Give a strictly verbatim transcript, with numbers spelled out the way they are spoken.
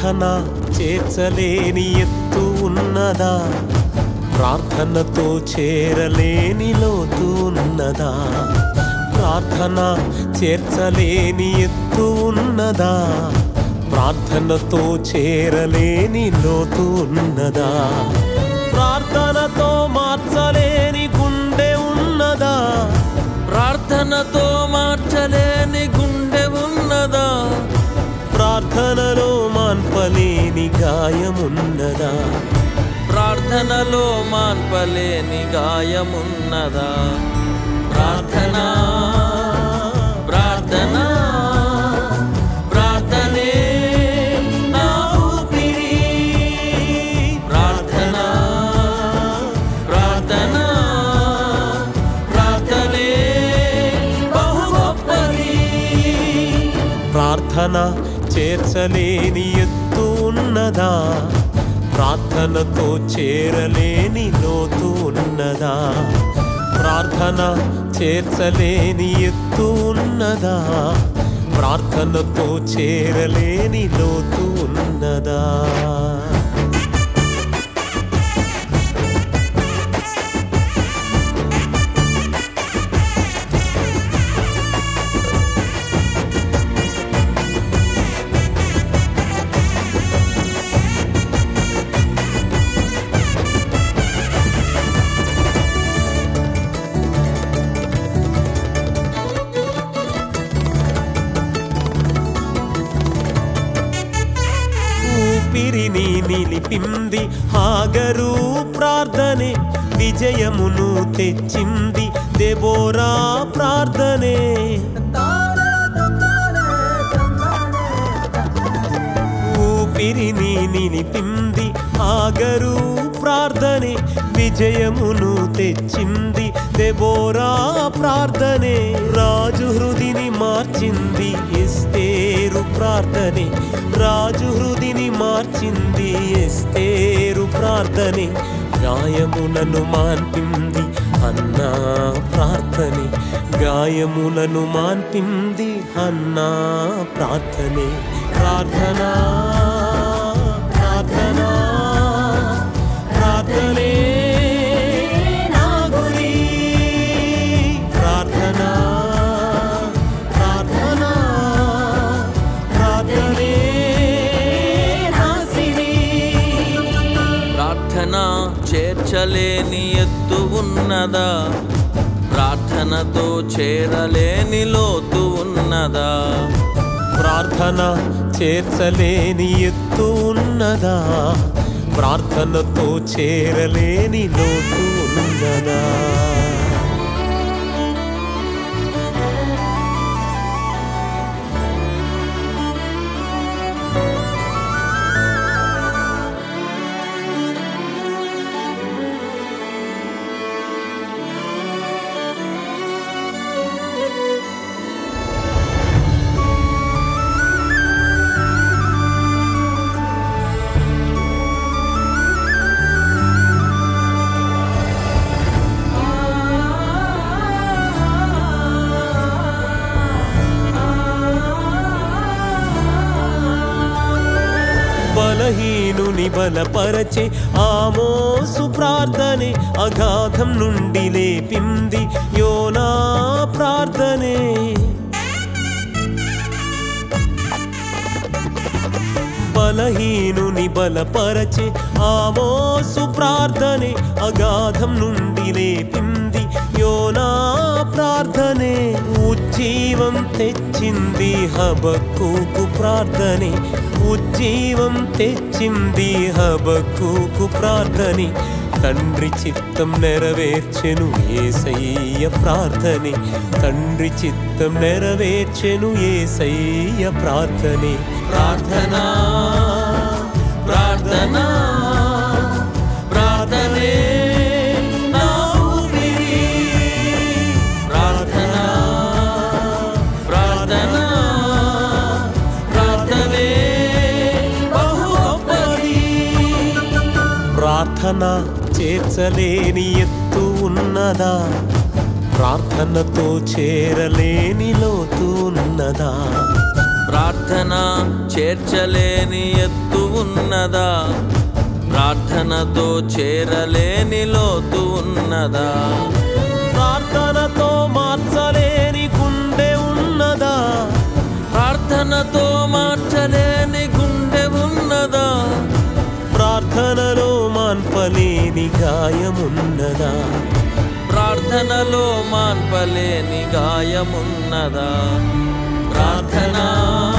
ప్రార్థన చేర్చలేని ఎత్తు ఉన్నదా, ప్రార్థనతో చేరలేని లోతు ఉన్నదా, ప్రార్థన చేర్చలేని ఎత్తు ఉన్నదా, ప్రార్థనతో చేరలేని లోతు ఉన్నదా, ప్రార్థనతో మార్చలేని గుండె ఉన్నదా, ప్రార్థనతో మార్చలేని గుండె ఉన్నదా, ప్రార్థనలో మాన్పలేని గాయమున్నదా, ప్రార్థనలో మాన్పలేని గాయమున్నదా, ప్రార్థన ప్రార్థన ప్రార్థనే నా ఊపిరి, ప్రార్థన ప్రార్థన ప్రార్థనే బహు గొప్పది. ప్రార్థన చేర్చలేని ఎత్తు ఉన్నదా, ప్రార్థనతో చేరలేని లోతు ఉన్నదా, ప్రార్థన చేర్చలేని ఎత్తు ఉన్నదా, ప్రార్థనతో చేరలేని లోతు ఉన్నదా. ఊపిరిని నిలిపింది హాగరు ప్రార్థనే, విజయమును తెచ్చింది దెబోరా ప్రార్థనే, ఊపిరిని నిలిపింది హాగరు ప్రార్థనే, విజయమును తెచ్చింది దెబోరా ప్రార్థనే, రాజు హృదిని మార్చింది ఎస్తేరు ప్రార్థనే, రాజు హృదిని మార్చింది ఎస్తేరు ప్రార్థనే, గాయములను మాన్పింది హన్నా ప్రార్థనే, గాయములను మాన్పింది హన్నా ప్రార్థనే. ప్రార్థన ప్రార్థన ప్రార్థనే నా గురి, ప్రార్థన ప్రార్థన ప్రార్థనే నా సిరి. ప్రార్థన చేర్చలేని ఎత్తు ఉన్నదా, ప్రార్థనతో చేరలేని లోతు ఉన్నదా, ప్రార్థన చేర్చలేని ఎత్తు ఉన్నదా, ప్రార్థనతో చేరలేని లోతు ఉన్నదా. బలహీనుని బలపరచే ఆమోసు ప్రార్థనే, అగాధం నుండి లేపింది యోనా ప్రార్థనే, బలహీనుని బలపరచే ఆమోసు ప్రార్థనే, అగాధం నుండి లేపింది యోనా ప్రార్థనే, ఉజ్జీవం తెచ్చింది హబక్కూకు ప్రార్థనే, ఉజ్జీవం తెచ్చింది హబక్కూకు ప్రార్థనే, తండ్రి చిత్తం నెరవేర్చెను యేసయ్య ప్రార్థనే, తండ్రి చిత్తం నెరవేర్చెను యేసయ్య ప్రార్థనే. ప్రార్థన ప్రార్థన ప్రార్థనే నా ఊపిరి, ప్రార్థన ప్రార్థన ప్రార్థనే బహు గొప్పది. ప్రార్థన చేర్చలేని ఎత్తు ఉన్నదా, ప్రార్థనతో చేరలేని లోతు ఉన్నదా, ప్రార్థన చేర్చలేని ఎత్తు ఉన్నదా ప్రార్థనతో చేరలేని లోతు ఉన్నదా ప్రార్థనతో మార్చలేని గుండె ఉన్నదా ప్రార్థనతో మార్చలేని గుండె ఉన్నదా ప్రార్థనలో మాన్పలేని గాయమున్నదా ప్రార్థనలో మాన్పలేని గాయమున్నదా ప్రార్థన